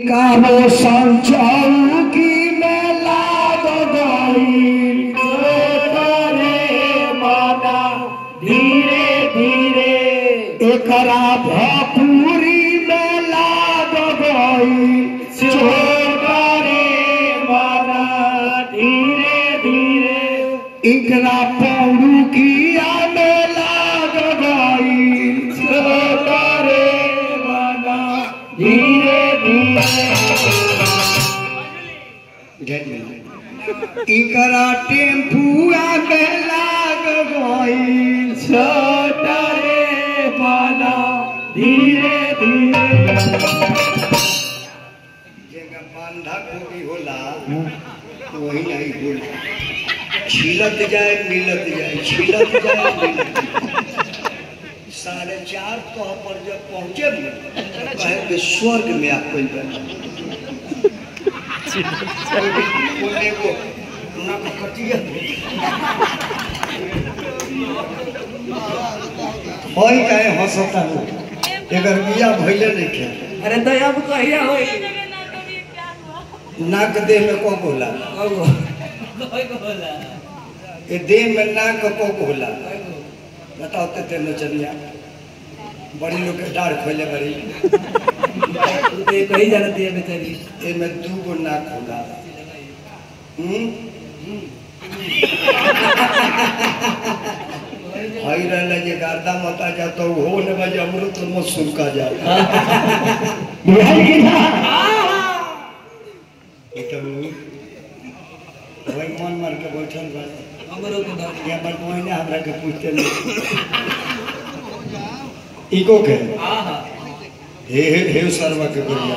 कारो संचौकी में लाग गई माना धीरे धीरे एकरा भपूरी में लाग गई छोटरे माना धीरे धीरे एकरा पौरुकिया में लाग गई छोटरे माना धीरे इकरा टेम्पुआ में लाग गई छोटरे माना धीरे धीरे जगह बांधा कोई होला वही नहीं होला छिलत जाए मिलत जाए छिलत जाए मिलत 4:30 पर जब पहुंचे कहे कि स्वर्ग में आप कोई हंसता एकर बिया भइले नहीं खे अरे तो अब कहिया होई नाक देह में को होला ए देह में नाक को होला बताओ ते नचनिया बड़ी लोग के डाढ़ खोले बड़ी ते कही जानती है बेचारी ए में 2 गो नाक होला हई रहले जे गर्दा मता जा तो हो न बजे अमृत में सुलका जा बिहार की ना ए तो वही मन मार के बैठल बा हमरो के ये बार कोई ने हमरा के पूछते नहीं इको के हां हां हे सर्वा के बढ़िया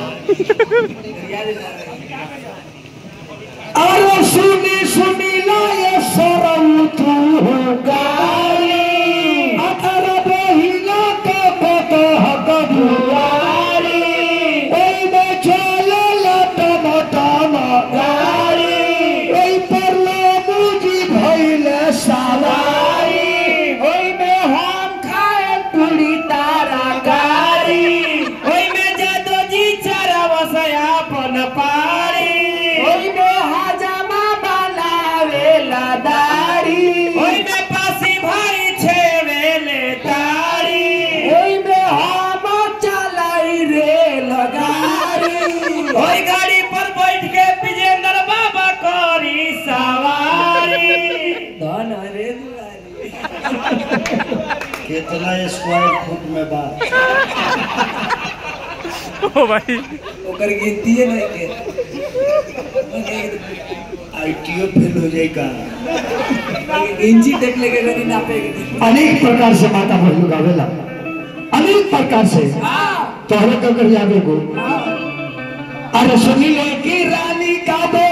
अरे सुनी सुनी ला ये सरम तू गाली अथर बहिला के पतो हक बुआरी ओई में चले लट मटम गाली ओई पर लो मुजी भइले सवारी ओई में हम खाए पूरी तारा गारी ओई में जादो जी चारा वसया अपन पारी ओई में हजामा बनावेला दारी ओई में पासी भाई छेवेले तारी ओई में हम चलाई रेल गाड़ी ओई गाड़ी पर बैठ के विजेंद्र बाबा करी सवारी धन रे दुआरी कितना स्क्वायर फुट में बा ओ भाई ओकर गिनती है नहीं के आईटीओ फेल हो जाए का इंची टेक लेके गनी नापेगी अनेक प्रकार से माता भइल गावेला अनेक प्रकार से हां तोहरे के कर जावे गो अरे सुनी ले कि रानी का